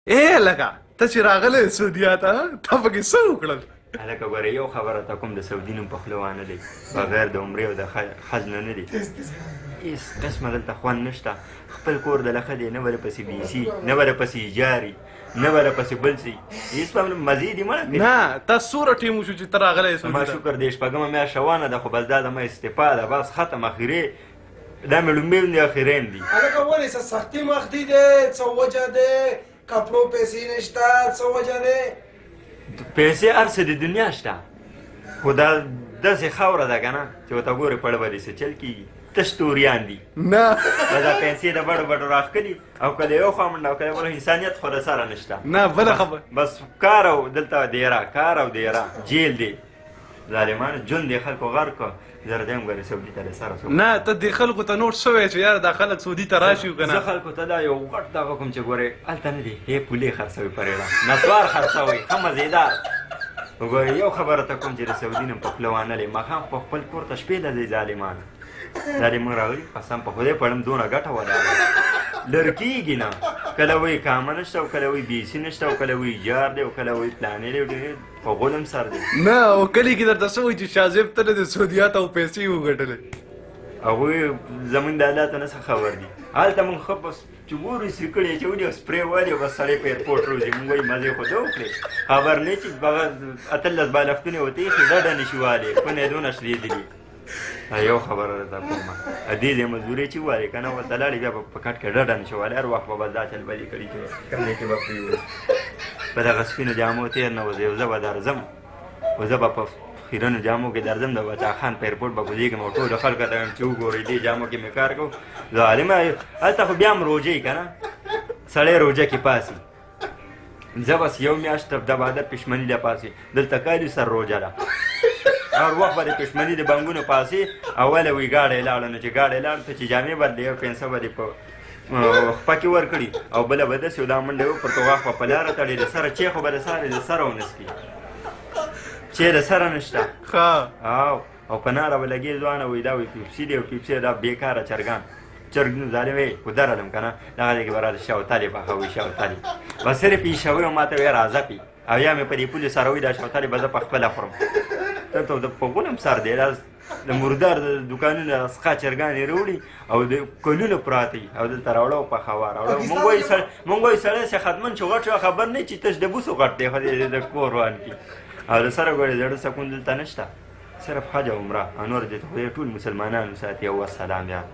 لکه ته چې راغلی سعودیا ته تا پکې څه وکړل؟ هلکه ګوره یو خبره ته کوم د سعودي نوم په خوله وانه دی بغیر د عمرې او د حج نه دی هېڅ قسمه دلته خوند نشته خپل کور د لخه دی نه به درپسې بیسي نه به درپسې ایجاري نه به درپسې بل څه هېڅ په مزې دي مړه نه تا څومره ټیم وشو چې ته راغلی ما شکر دی شپږمه میاشت روانه ده خو بس دا زما استعفا ده بس ختم اخرې دا مې لومبۍ هم دي اخرین دي هلکه ولې څه سختي مختي دی څه وجه دی کپړو پیسې نشته څه وجه دی پیسې هر څه د دنیا شته خو دا داسې خاوره ده که نه چې ورته ګورې پړ به دې څه چل کېږي تش توریان دي نه دا پیسې د بډو بډو راښکلي او که د یو خوا منډه او که د بل انسانیت خو د سره نشته نه بله خبره بس کار او دلته دیره کار او دیره جیل دی ظالمانو ژوند دې خلکو غرق کړه زه راځم ګورې سعودي ته د سره نه ته دې خلکو ته نوټ شوی چې یاره دا خلک سعودي ته راشي که زه خلکو ته دا یو غټ دغه کوم چې ګورې هلته نه دی پولې خرڅوي پرېړه نسوار خرڅوي ښه مزېدار وګورې یو خبره ته کوم چې د سعودي نوم په خوله وانلې ماښام په خپل کور ته شپې لځئ ظالمانه دا دې موږ راغلي قسم په خدای پړم دونه ګټه ولاړه لر کېږي نه کله وایي کامه نشته او کله وایي بیسي نشته او کله وایي ایجار دی او کله وایي پلانې دی ډېر په غولم سر دی نه او کلي کې درته څه وایي چې شاهزیب ته نه د سعودیا ته پیسې وګټلې هغوی زمونږ د الله ته نه څه خبر دي هلته مونږ ښه بس چې ګورو سري کړي اچولي او سپرې والي او بس سړی په ایرپورټ روځي مونږ وایي مزې خو ده وکړې خبر نه چې هغه 18 بالښتونه ورته ایښي ډډه نشي والې کونه یې دونه شلېدلي یو خبره راته کومه دې ځای مزدورۍ چې ووالې که نه ورته لاړې بیا به په کټ کې ډډه نشي والې هر وخت به بس دا چل بدې کړي چې کوم ځای کې به پرېوځي په دغه سپینو جامو تېر نه وځي او زه به درځم او زه به په خیرنو جامو کې درځم د بچا خان په ایرپورټ به کوزېږم او ټولو خلکو ته چې وګورئ دې جامو کې مې کار کوو ظالمه هلته خو بیا هم روژې که نه سړی روژه کې پاسي زه بس یو میاشت د باده پښمني له پاسې دلته کالي سر روژه ده هر وخت به د پښمني د بنګونو پاسې اوله وي ګاډی لاړه نو چې ګاډی لاړ ته چې جامې بدلې او پنسه به دې په خپه کې ورکړي او بله به داسې دا منډه وکړ ته غاښ به په لاره تړي د سره چی خو به د سره د سره ونسکي چې د سره نشته او په ناره به لګې ځوانه وایي دا وایي پیپسي دی او پیپسي دا بېکاره چرګان چرګ ظالم وی ودرلم که نه دغه ځای کې به راته شوتلې پخوي شوتلې به صرف ایښوي او ما ته وایي راځه پي او یا مې په دې پولې سره وایي دا شوتلې به زه په خپله خورم دلته د په غولم سر دی دا د مردار د دوکانونو څخه چرګانې راوړي او د کلونه پراته وي او دلته راوړه او پخوه راوړه مونږ وایي سړی صحتمند چې غټ خبر نه چې تش د بوسو غټ دی خو د کور روان کي او د سره ګورې زړه سکون دلته نشته صرف حج او عمره او نور دې خدای ټول مسلمانانو ساتي او والسلام یا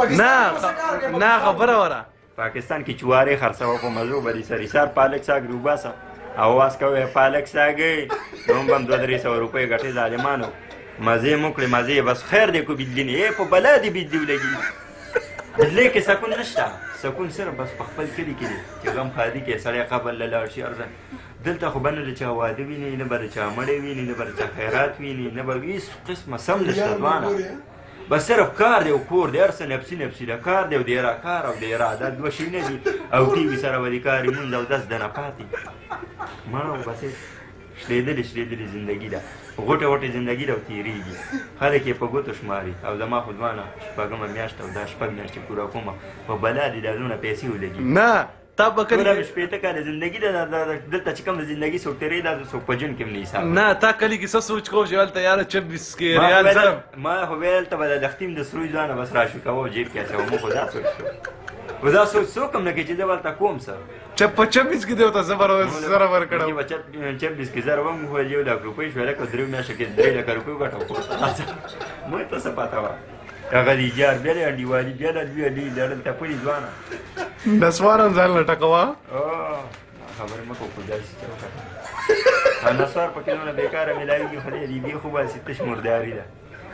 نه خبره وره پاکستان کې چوارې خرڅوه په مزو به دې سر ایسار پالک ساګ روباسه اواز کوي پالک ساګې نو به هم 200-300 روپۍ ګټې ظالمانو مزې مو کړې مزې بس خیر دی کو بجلي نه په بلا دې بجلي ولګي بجلۍ کې سکون نشته سکون صرف بس په خپل کلي کې دی چې غم خادي کې سړی قبر له لاړ شي ارزن دلته خو به نه د چا واده ویني نه به د چا مړی ویني نه به د چا خیرات ویني نه به هېڅ قسمه سم نشته ځوانه بس صرف کار دی او کور دی هر څه نفسي نفسي ده کار دی او دیره کار او دیره دا دوه شیونه دي او ټي وي سره به د کار لمونځ او 10 دنه پاتې مړه او بس شلېدلې زندګي ده غوټه غوټه زندګي ده او تېرېږي خلک یې په ګوتو شماري او زما خو ځوانه شپږمه میاشت او دا شپږ میاشتې پوره کومه په بلا دې دا دونه پیسې ولګي نه تا به کلي شپېته کاله زندګي ده دلته چې کوم د زندګي څوک تېرېږي دا څوک په ژوند کې هم نه حساب نه تا کلي کې څه سوچ کوو چې هلته یاره 26 کې ریال ظلم ما خو ویل هلته به د لختیم د سروي ځوانه بس راشو کوه جیب کې اچوه مو خو دا سوچ شو خو دا سوچ څوک هم نه کوي چې زه به هلته کوم څه په 26 کې دې ورته زه زره ورکړم 26 کې زره وم خو 1 لک روپۍ شوې لکه 3 میاشتو کې 3 لکه روپۍ وګټم مونږ ته څه پته وه هغه د ایجار بیا د انډیوالي بیا د لوی لړل ته پولې ځوانه نسوار هم ځان لټه کوه خبرې مه کوو خو داسې چې وکړه نسوار پکې دونه بېکاره میلاوېږي خدای دې بې خو باسي تش مرداري ده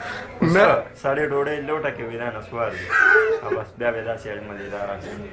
سړی ډوډۍ لوټه کوي دا نسوار دی او بس بیا به داسې مزېدار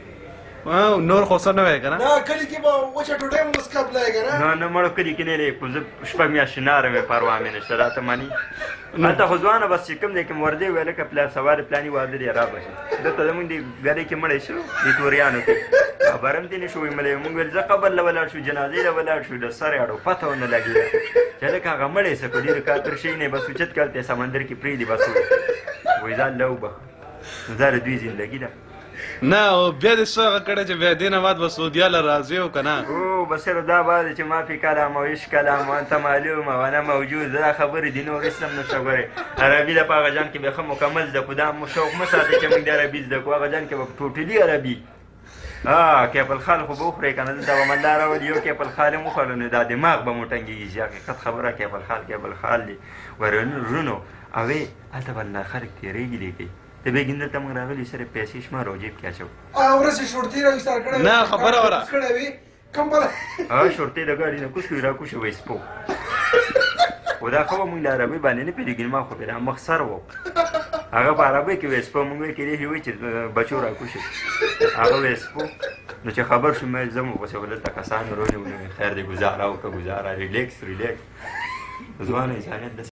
نور خو څه نه وایې که نه نه کلي کې به وچه ډوډۍ هم اوس قبلای که نه نه مړو کلي کې نه دی زه شپږ میاشتې ناره مې پروا مې نشته دا ته مني هلته خو ځوانه بس چې کوم دی کې مردې ویل لکه پلار سوار پلاني واده دی را بشي دلته زمونږ د ګرۍ کې مړی شو د توریانو کې خبر هم دې نه شو ویملی مونږ ویل زه قبر له ولاړ شو جنازې له ولاړ شو د سر اړو پته ونه لګېده چې لکه هغه مړی څه کړي ډېر کاتر شی نه بس اوچت کړ ته سمندر کې پرېږدي بس وایي ځان له وبخه نو دا د دوی زندګي ده نه او بیا دې څه هغه کړی چې بیا دې نه بعد به سعودیه له راځې او که نه او بس صرف دا بعد چې ما فی کلام او عشق کلام وانت معلوم وانا موجود دا خبرې دي نور هېڅ هم نشته ګورې عربي ده په هغه جان کې بیا ښه مکمل زده کړو دا شوق مه ساتئ چې موږ د عربي زده کړو هغه جان کې به ټوټلي عربي کیف الخال خو به وخورئ که نه دلته به مالدار راولي یو کیف الخال هم وخوړو نو دا دماغ به مو ټنګېږي چې حقیقت خبره کیف الخال دی ورونو اوې هلته به خلک تېرېږي دی کوي ته بېګین دلته موږ راغلي صرف پیسې شمار او جیب کې اچو ورسې شورتي راویستار کړی نه خبره وره کړی وي کوم بله شورتۍ د ګاډي نه کوز کړي راکوشي وایي سپو خو دا خو به موږ له عربۍ باندې نه پوهېږي ما خو پرې مخ سر و هغه په عربۍ کې وایي سپو موږ وایي کېدای شي وایي چې بچو راکوشي هغه وایي سپو نو چې خبر شو مې زه مو پسې ولدلته کسان ورونیولو خیر دی ګزاره وکړه ګزاره ریلیکس ځوان انسانیت